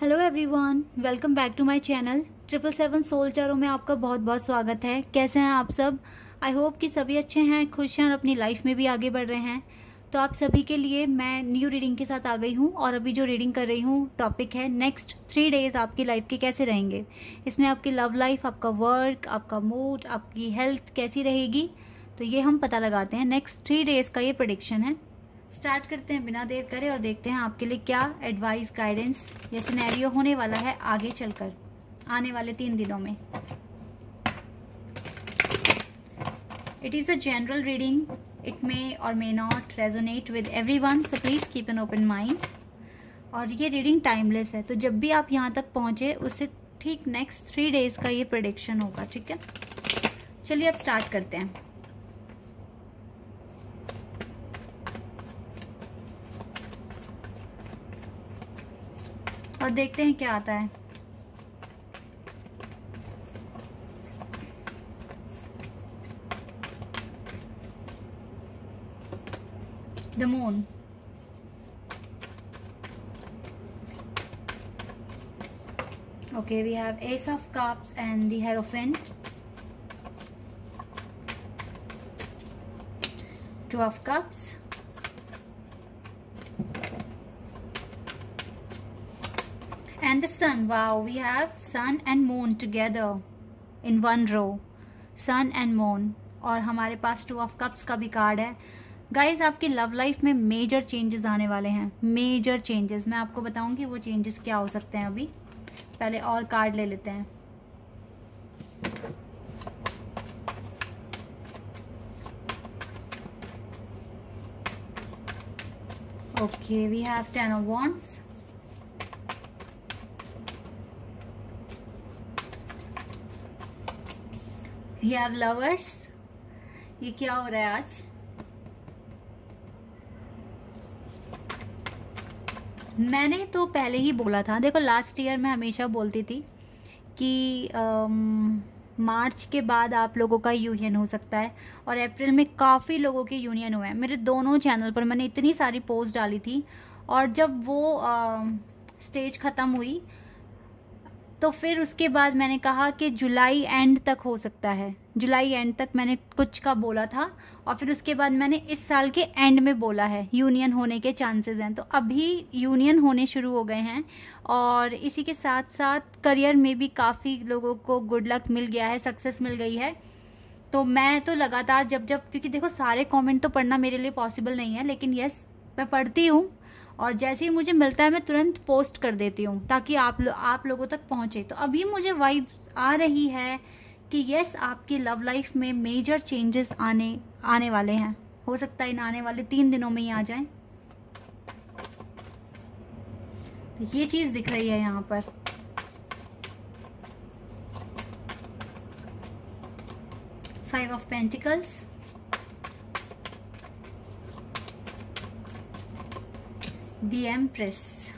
Hello everyone, welcome back to my channel 777 soul tarot में आपका बहुत बहुत स्वागत है। कैसे हैं आप सब? आई होप कि सभी अच्छे हैं, खुश हैं और अपनी लाइफ में भी आगे बढ़ रहे हैं। तो आप सभी के लिए मैं न्यू रीडिंग के साथ आ गई हूँ और अभी जो रीडिंग कर रही हूँ टॉपिक है नेक्स्ट 3 डेज आपकी लाइफ के कैसे रहेंगे। इसमें आपकी लव लाइफ, आपका वर्क, आपका मूड, आपकी हेल्थ कैसी रहेगी, तो ये हम पता लगाते हैं। नेक्स्ट 3 डेज का ये प्रेडिक्शन है। स्टार्ट करते हैं बिना देर करे और देखते हैं आपके लिए क्या एडवाइस, गाइडेंस या सिनेरियो होने वाला है आगे चलकर आने वाले 3 दिनों में। It is a general reading, it may or may not resonate with everyone, so please keep an open mind. और ये रीडिंग टाइमलेस है, तो जब भी आप यहाँ तक पहुँचे उससे ठीक नेक्स्ट 3 डेज का ये प्रेडिक्शन होगा। ठीक है, चलिए अब स्टार्ट करते हैं। और देखते हैं क्या आता है। The moon, okay, we have Ace of Cups and the Hierophant, 2 of Cups, and the Sun. Wow, we have Sun and Moon together in one row, Sun and Moon। और हमारे पास 2 of Cups का भी card है। Guys, आपकी love life में major changes आने वाले हैं, मेजर चेंजेस। मैं आपको बताऊंगी वो चेंजेस क्या हो सकते हैं। अभी पहले और कार्ड ले लेते हैं। Okay, we have 10 of Wands, we have lovers. ये क्या हो रहा है आज? मैंने तो पहले ही बोला था, देखो लास्ट ईयर मैं हमेशा बोलती थी कि मार्च के बाद आप लोगों का यूनियन हो सकता है, और अप्रैल में काफ़ी लोगों के यूनियन हुए हैं। मेरे दोनों चैनल पर मैंने इतनी सारी पोस्ट डाली थी, और जब वो स्टेज ख़त्म हुई तो फिर उसके बाद मैंने कहा कि जुलाई एंड तक हो सकता है। जुलाई एंड तक मैंने कुछ का बोला था, और फिर उसके बाद मैंने इस साल के एंड में बोला है यूनियन होने के चांसेस हैं। तो अभी यूनियन होने शुरू हो गए हैं, और इसी के साथ साथ करियर में भी काफ़ी लोगों को गुड लक मिल गया है, सक्सेस मिल गई है। तो मैं तो लगातार जब क्योंकि देखो सारे कॉमेंट तो पढ़ना मेरे लिए पॉसिबल नहीं है, लेकिन यस मैं पढ़ती हूँ, और जैसे ही मुझे मिलता है मैं तुरंत पोस्ट कर देती हूँ ताकि आप लोगों तक पहुँचे। तो अभी मुझे वाइब आ रही है कि यस, आपकी लव लाइफ में मेजर चेंजेस आने वाले हैं। हो सकता है इन आने वाले 3 दिनों में ही आ जाएं। तो ये चीज़ दिख रही है यहाँ पर। Five of pentacles, The Empress,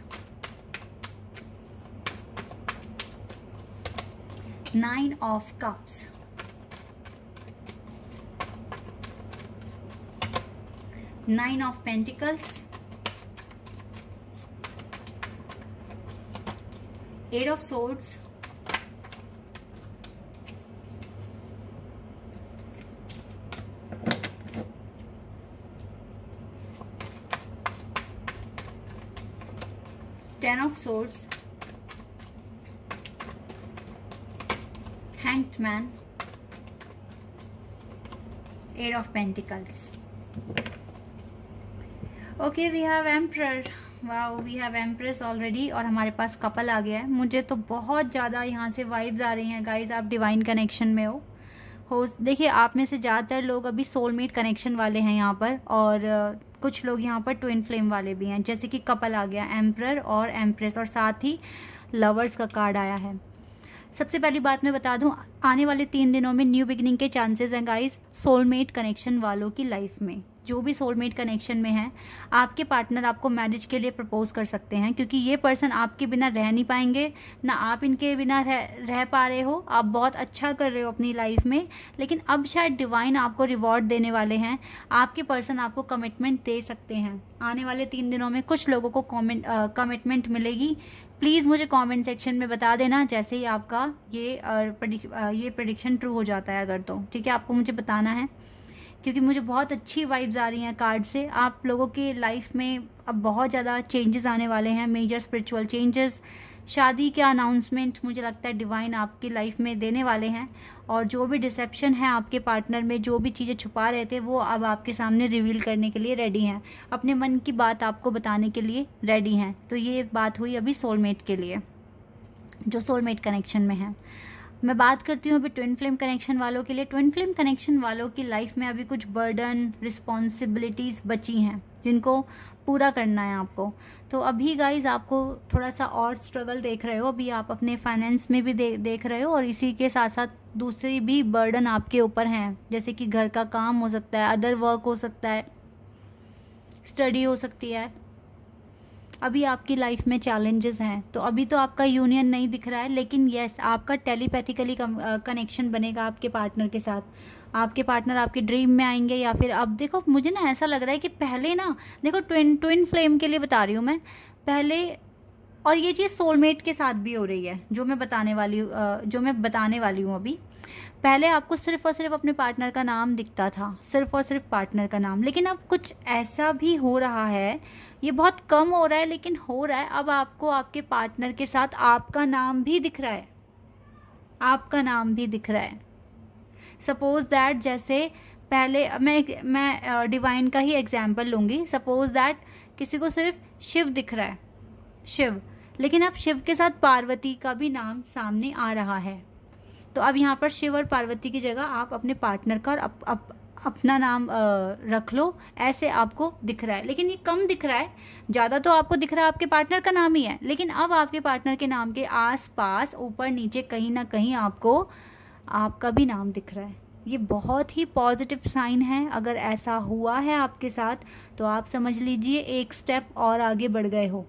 Nine of Cups, Nine of Pentacles, 8 of Swords, Ten of Swords, Hanged Man, 8 of Pentacles. Okay, we have Emperor. Wow, we have Empress already, और हमारे पास कपल आ गया है। मुझे तो बहुत ज़्यादा यहाँ से वाइब्स आ रही हैं गाइज। आप डिवाइन कनेक्शन में हो। देखिए, आप में से ज़्यादातर लोग अभी सोलमेट कनेक्शन वाले हैं यहाँ पर, और कुछ लोग यहाँ पर ट्विन फ्लेम वाले भी हैं। जैसे कि कपल आ गया, एम्परर और एम्प्रेस, और साथ ही लवर्स का कार्ड आया है। सबसे पहली बात मैं बता दूं, आने वाले 3 दिनों में न्यू बिगिनिंग के चांसेस हैं गाइस, सोलमेट कनेक्शन वालों की लाइफ में। जो भी सोलमेट कनेक्शन में है, आपके पार्टनर आपको मैरिज के लिए प्रपोज कर सकते हैं, क्योंकि ये पर्सन आपके बिना रह नहीं पाएंगे, ना आप इनके बिना रह पा रहे हो। आप बहुत अच्छा कर रहे हो अपनी लाइफ में, लेकिन अब शायद डिवाइन आपको रिवॉर्ड देने वाले हैं। आपके पर्सन आपको कमिटमेंट दे सकते हैं आने वाले 3 दिनों में। कुछ लोगों को कमिटमेंट मिलेगी। प्लीज़ मुझे कमेंट सेक्शन में बता देना जैसे ही आपका ये प्रेडिक्शन ट्रू हो जाता है अगर तो, ठीक है। आपको मुझे बताना है, क्योंकि मुझे बहुत अच्छी वाइब्स आ रही हैं कार्ड से। आप लोगों के लाइफ में अब बहुत ज़्यादा चेंजेस आने वाले हैं, मेजर स्पिरिचुअल चेंजेस। शादी के अनाउंसमेंट मुझे लगता है डिवाइन आपकी लाइफ में देने वाले हैं, और जो भी डिसेप्शन है आपके पार्टनर में, जो भी चीज़ें छुपा रहे थे, वो अब आपके सामने रिवील करने के लिए रेडी हैं, अपने मन की बात आपको बताने के लिए रेडी हैं। तो ये बात हुई अभी सोलमेट के लिए, जो सोलमेट कनेक्शन में है। मैं बात करती हूँ अभी ट्विन फ्लेम कनेक्शन वालों के लिए। ट्विन फ्लेम कनेक्शन वालों की लाइफ में अभी कुछ बर्डन, रिस्पॉन्सिबिलिटीज़ बची हैं जिनको पूरा करना है आपको। तो अभी गाइज आपको थोड़ा सा और स्ट्रगल देख रहे हो, अभी आप अपने फाइनेंस में भी देख रहे हो, और इसी के साथ साथ दूसरी भी बर्डन आपके ऊपर हैं, जैसे कि घर का काम हो सकता है, अदर वर्क हो सकता है, स्टडी हो सकती है। अभी आपकी लाइफ में चैलेंजेस हैं। तो अभी तो आपका यूनियन नहीं दिख रहा है, लेकिन यस, आपका टेलीपैथिकली कनेक्शन बनेगा आपके पार्टनर के साथ। आपके पार्टनर आपके ड्रीम में आएंगे, या फिर अब देखो, मुझे ना ऐसा लग रहा है कि पहले ना देखो, ट्विन फ्लेम के लिए बता रही हूँ मैं पहले, और ये चीज़ सोलमेट के साथ भी हो रही है जो मैं बताने वाली हूँ अभी। पहले आपको सिर्फ और सिर्फ अपने पार्टनर का नाम दिखता था, सिर्फ और सिर्फ पार्टनर का नाम, लेकिन अब कुछ ऐसा भी हो रहा है, ये बहुत कम हो रहा है लेकिन हो रहा है। अब आपको आपके पार्टनर के साथ आपका नाम भी दिख रहा है, आपका नाम भी दिख रहा है। सपोज दैट, जैसे पहले मैं डिवाइन का ही एग्जाम्पल लूँगी। सपोज दैट किसी को सिर्फ शिव दिख रहा है, शिव, लेकिन अब शिव के साथ पार्वती का भी नाम सामने आ रहा है। तो अब यहाँ पर शिव और पार्वती की जगह आप अपने पार्टनर का और अपना नाम रख लो, ऐसे आपको दिख रहा है। लेकिन ये कम दिख रहा है, ज़्यादा तो आपको दिख रहा है आपके पार्टनर का नाम ही है, लेकिन अब आपके पार्टनर के नाम के आसपास ऊपर नीचे कहीं ना कहीं आपको आपका भी नाम दिख रहा है। ये बहुत ही पॉजिटिव साइन है। अगर ऐसा हुआ है आपके साथ तो आप समझ लीजिए एक स्टेप और आगे बढ़ गए हो,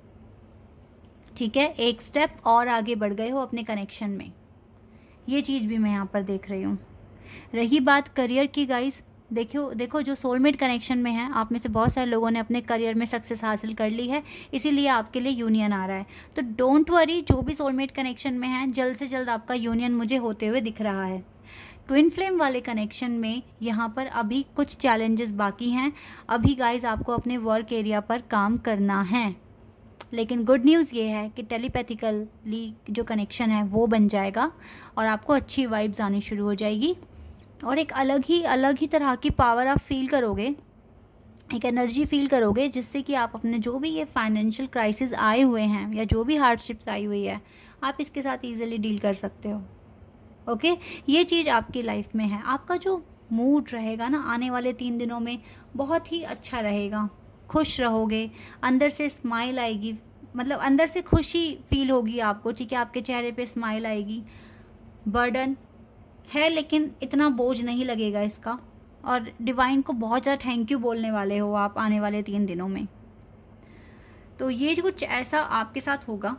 ठीक है, एक स्टेप और आगे बढ़ गए हो अपने कनेक्शन में। ये चीज़ भी मैं यहाँ पर देख रही हूँ। रही बात करियर की गाइस, देखो जो सोलमेट कनेक्शन में है, आप में से बहुत सारे लोगों ने अपने करियर में सक्सेस हासिल कर ली है, इसीलिए आपके लिए यूनियन आ रहा है। तो डोंट वरी, जो भी सोलमेट कनेक्शन में है, जल्द से जल्द आपका यूनियन मुझे होते हुए दिख रहा है। ट्विन फ्लेम वाले कनेक्शन में यहाँ पर अभी कुछ चैलेंजेस बाकी हैं। अभी गाइज आपको अपने वर्क एरिया पर काम करना है, लेकिन गुड न्यूज़ ये है कि टेलीपैथिकली जो कनेक्शन है वो बन जाएगा और आपको अच्छी वाइब्स आनी शुरू हो जाएगी, और एक अलग ही तरह की पावर आप फील करोगे, एक एनर्जी फील करोगे, जिससे कि आप अपने जो भी ये फाइनेंशियल क्राइसिस आए हुए हैं या जो भी हार्डशिप्स आई हुई है, आप इसके साथ ईजिली डील कर सकते हो। ओके, ये चीज़ आपकी लाइफ में है। आपका जो मूड रहेगा ना आने वाले 3 दिनों में बहुत ही अच्छा रहेगा, खुश रहोगे, अंदर से स्माइल आएगी, मतलब अंदर से खुशी फील होगी आपको, ठीक है, आपके चेहरे पे स्माइल आएगी। बर्डन है लेकिन इतना बोझ नहीं लगेगा इसका, और डिवाइन को बहुत ज़्यादा थैंक यू बोलने वाले हो आप आने वाले 3 दिनों में। तो ये कुछ ऐसा आपके साथ होगा।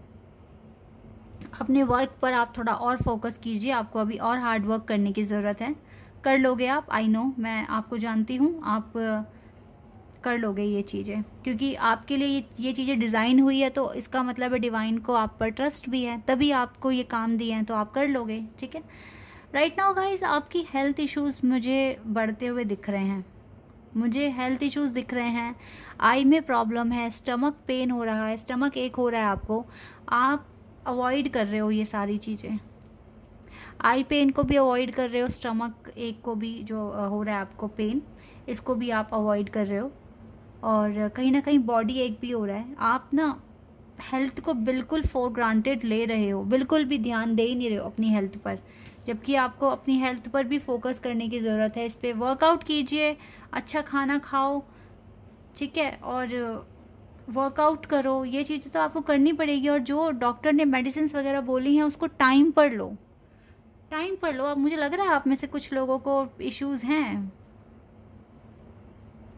अपने वर्क पर आप थोड़ा और फोकस कीजिए, आपको अभी और हार्ड वर्क करने की ज़रूरत है। कर लोगे आप, आई नो, मैं आपको जानती हूँ, आप कर लोगे ये चीज़ें, क्योंकि आपके लिए ये चीज़ें डिज़ाइन हुई है, तो इसका मतलब है डिवाइन को आप पर ट्रस्ट भी है, तभी आपको ये काम दिए हैं, तो आप कर लोगे, ठीक है। राइट नाउ गाइज आपकी हेल्थ इश्यूज़ मुझे बढ़ते हुए दिख रहे हैं, मुझे हेल्थ इश्यूज़ दिख रहे हैं। आई में प्रॉब्लम है, स्टमक पेन हो रहा है, स्टमक एक हो रहा है आपको, आप अवॉइड कर रहे हो ये सारी चीज़ें। आई पेन को भी अवॉइड कर रहे हो, स्टमक एक को भी जो हो रहा है आपको पेन, इसको भी आप अवॉइड कर रहे हो, और कहीं ना कहीं बॉडी एक भी हो रहा है। आप ना हेल्थ को बिल्कुल फॉर ग्रांटेड ले रहे हो, बिल्कुल भी ध्यान दे ही नहीं रहे हो अपनी हेल्थ पर, जबकि आपको अपनी हेल्थ पर भी फोकस करने की ज़रूरत है। इस पर वर्कआउट कीजिए, अच्छा खाना खाओ, ठीक है, और वर्कआउट करो, ये चीज़ें तो आपको करनी पड़ेगी। और जो डॉक्टर ने मेडिसिन वगैरह बोली हैं उसको टाइम पर लो, टाइम पर लो। अब मुझे लग रहा है आप में से कुछ लोगों को इश्यूज़ हैं,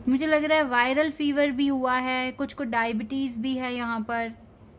मुझे लग रहा है वायरल फीवर भी हुआ है, कुछ को डायबिटीज़ भी है यहाँ पर।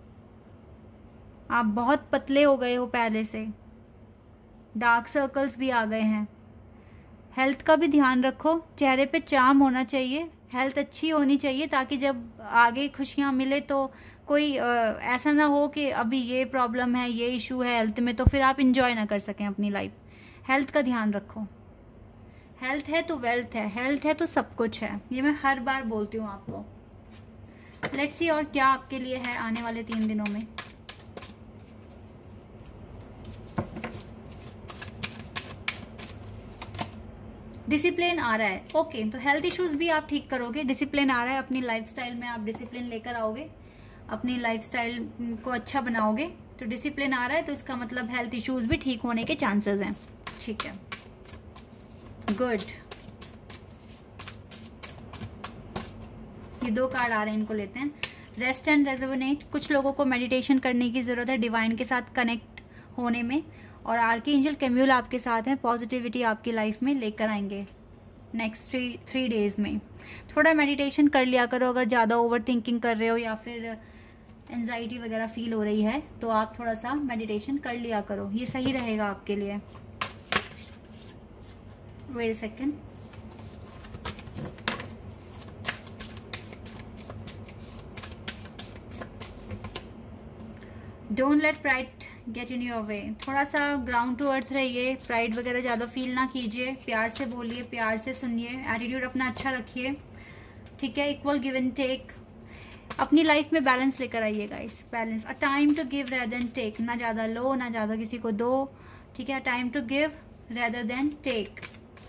आप बहुत पतले हो गए हो पहले से, डार्क सर्कल्स भी आ गए हैं। हेल्थ का भी ध्यान रखो, चेहरे पे चार्म होना चाहिए, हेल्थ अच्छी होनी चाहिए, ताकि जब आगे खुशियाँ मिले तो कोई ऐसा ना हो कि अभी ये प्रॉब्लम है, ये इशू है हेल्थ में, तो फिर आप इंजॉय ना कर सकें अपनी लाइफ। हेल्थ का ध्यान रखो। हेल्थ है तो वेल्थ है, हेल्थ है तो सब कुछ है, ये मैं हर बार बोलती हूँ आपको। लेट्स सी और क्या आपके लिए है आने वाले 3 दिनों में। डिसिप्लिन आ रहा है, ओके, तो हेल्थ इश्यूज भी आप ठीक करोगे। डिसिप्लिन आ रहा है, अपनी लाइफस्टाइल में आप डिसिप्लिन लेकर आओगे, अपनी लाइफस्टाइल को अच्छा बनाओगे। तो डिसिप्लिन आ रहा है तो इसका मतलब हेल्थ इश्यूज भी ठीक होने के चांसेस हैं। ठीक है, गुड। ये 2 कार्ड आ रहे हैं, इनको लेते हैं। रेस्ट एंड रेजोनेट, कुछ लोगों को मेडिटेशन करने की जरूरत है डिवाइन के साथ कनेक्ट होने में, और आर्कएंजल कैम्यूल आपके साथ हैं, पॉजिटिविटी आपकी लाइफ में लेकर आएंगे नेक्स्ट 3 डेज में। थोड़ा मेडिटेशन कर लिया करो, अगर ज़्यादा ओवर थिंकिंग कर रहे हो या फिर एंजाइटी वगैरह फील हो रही है तो आप थोड़ा सा मेडिटेशन कर लिया करो, ये सही रहेगा आपके लिए। Wait a second. Don't let pride get in your way, थोड़ा सा ग्राउंड टू अर्थ रहिए, प्राइड वगैरह ज़्यादा फील ना कीजिए, प्यार से बोलिए, प्यार से सुनिए, एटीट्यूड अपना अच्छा रखिए। ठीक है, इक्वल गिव एंड टेक, अपनी लाइफ में बैलेंस लेकर आइए guys, balance. A time to give rather than take, ना ज़्यादा लो ना ज़्यादा किसी को दो। ठीक है, time to give rather than take.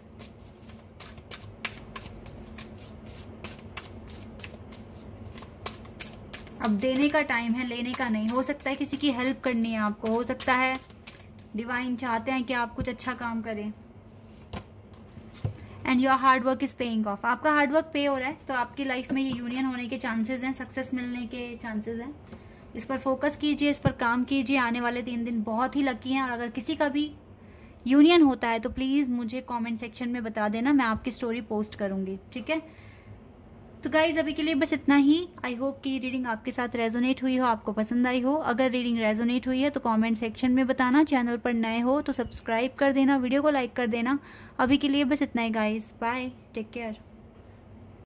अब देने का टाइम है, लेने का नहीं। हो सकता है किसी की हेल्प करनी है आपको, हो सकता है डिवाइन चाहते हैं कि आप कुछ अच्छा काम करें। And your hard work is paying off, आपका हार्ड वर्क पे हो रहा है, तो आपकी लाइफ में ये यूनियन होने के चांसेस हैं, सक्सेस मिलने के चांसेस हैं। इस पर फोकस कीजिए, इस पर काम कीजिए। आने वाले 3 दिन बहुत ही लकी हैं, और अगर किसी का भी यूनियन होता है तो प्लीज़ मुझे कमेंट सेक्शन में बता देना, मैं आपकी स्टोरी पोस्ट करूँगी। ठीक है, तो गाइज अभी के लिए बस इतना ही। आई होप कि रीडिंग आपके साथ रेजोनेट हुई हो, आपको पसंद आई हो। अगर रीडिंग रेजोनेट हुई है तो कमेंट सेक्शन में बताना। चैनल पर नए हो तो सब्सक्राइब कर देना, वीडियो को लाइक कर देना। अभी के लिए बस इतना ही गाइज, बाय, टेक केयर।